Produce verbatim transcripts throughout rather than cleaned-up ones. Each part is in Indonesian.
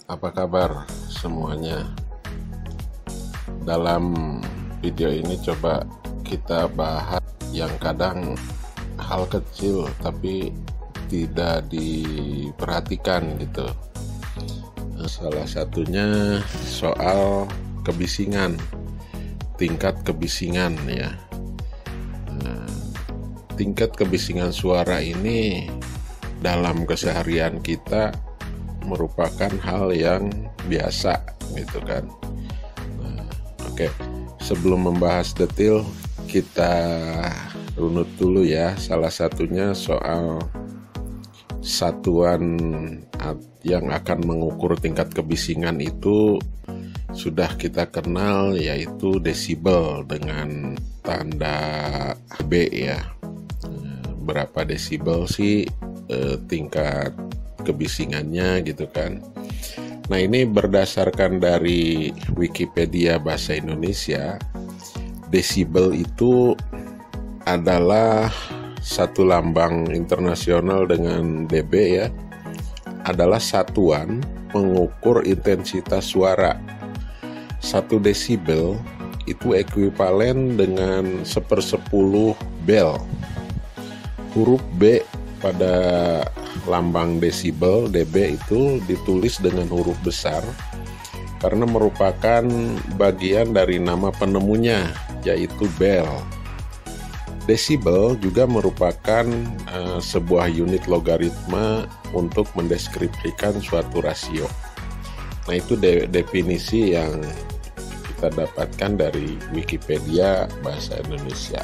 Apa kabar semuanya? Dalam video ini coba kita bahas yang kadang hal kecil tapi tidak diperhatikan gitu. Salah satunya soal kebisingan, tingkat kebisingan ya. Nah, tingkat kebisingan suara ini dalam keseharian kita merupakan hal yang biasa gitu kan. Nah, oke, sebelum membahas detail kita runut dulu ya. Salah satunya soal satuan yang akan mengukur tingkat kebisingan itu sudah kita kenal, yaitu desibel dengan tanda B ya. Berapa desibel sih eh, tingkat kebisingannya gitu kan. Nah, ini berdasarkan dari Wikipedia Bahasa Indonesia, desibel itu adalah satu lambang internasional dengan dB ya, adalah satuan mengukur intensitas suara. Satu desibel itu ekuivalen dengan sepersepuluh bel. Huruf B pada lambang desibel dB itu ditulis dengan huruf besar karena merupakan bagian dari nama penemunya, yaitu bel. Desibel juga merupakan uh, sebuah unit logaritma untuk mendeskripsikan suatu rasio. Nah, itu de- definisi yang kita dapatkan dari Wikipedia Bahasa Indonesia.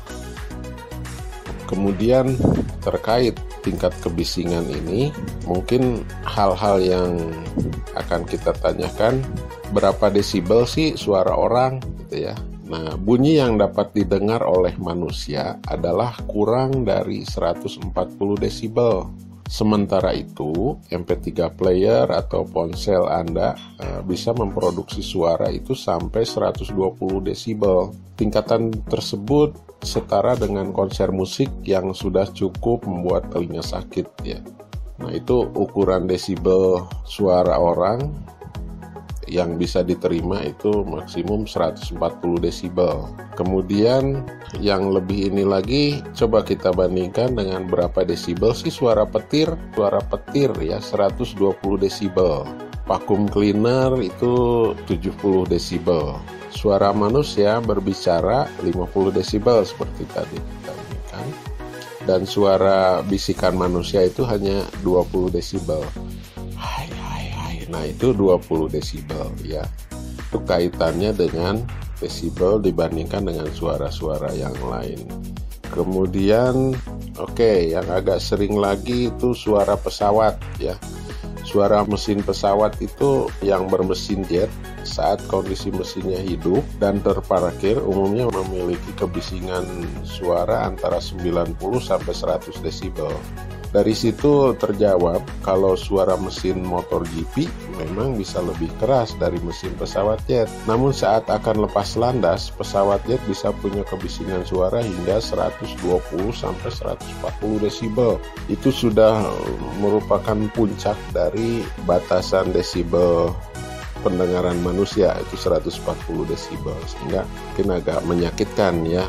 Kemudian terkait tingkat kebisingan ini, mungkin hal-hal yang akan kita tanyakan, berapa desibel sih suara orang gitu ya. Nah, bunyi yang dapat didengar oleh manusia adalah kurang dari seratus empat puluh desibel. Sementara itu, M P tiga player atau ponsel Anda e, bisa memproduksi suara itu sampai seratus dua puluh desibel. Tingkatan tersebut setara dengan konser musik yang sudah cukup membuat telinga sakit ya. Nah, itu ukuran desibel suara orang yang bisa diterima itu maksimum seratus empat puluh desibel. Kemudian yang lebih ini lagi, coba kita bandingkan dengan berapa desibel sih suara petir. Suara petir ya seratus dua puluh desibel. Vacuum cleaner itu tujuh puluh desibel. Suara manusia berbicara lima puluh desibel seperti tadi kita ini kan. Dan suara bisikan manusia itu hanya dua puluh desibel. Hai hai hai. Nah, itu dua puluh desibel ya. Itu kaitannya dengan desibel dibandingkan dengan suara-suara yang lain. Kemudian oke, okay, yang agak sering lagi itu suara pesawat ya. Suara mesin pesawat itu yang bermesin jet saat kondisi mesinnya hidup dan terparkir umumnya memiliki kebisingan suara antara sembilan puluh sampai seratus desibel. Dari situ terjawab kalau suara mesin motor G P memang bisa lebih keras dari mesin pesawat jet. Namun saat akan lepas landas, pesawat jet bisa punya kebisingan suara hingga seratus dua puluh sampai seratus empat puluh desibel. Itu sudah merupakan puncak dari batasan desibel pendengaran manusia, itu seratus empat puluh desibel, sehingga mungkin agak menyakitkan ya.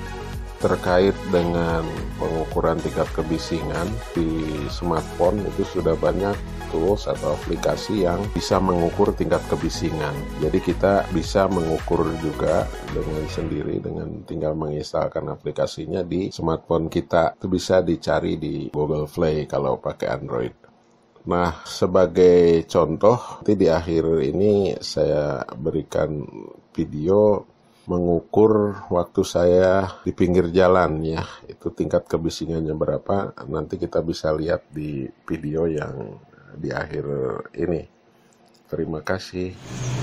Terkait dengan pengukuran tingkat kebisingan di smartphone, itu sudah banyak tools atau aplikasi yang bisa mengukur tingkat kebisingan. Jadi kita bisa mengukur juga dengan sendiri dengan tinggal menginstalkan aplikasinya di smartphone kita. Itu bisa dicari di Google Play kalau pakai Android. Nah, sebagai contoh, nanti di akhir ini saya berikan video mengukur waktu saya di pinggir jalan ya, itu tingkat kebisingannya berapa. Nanti kita bisa lihat di video yang di akhir ini. Terima kasih.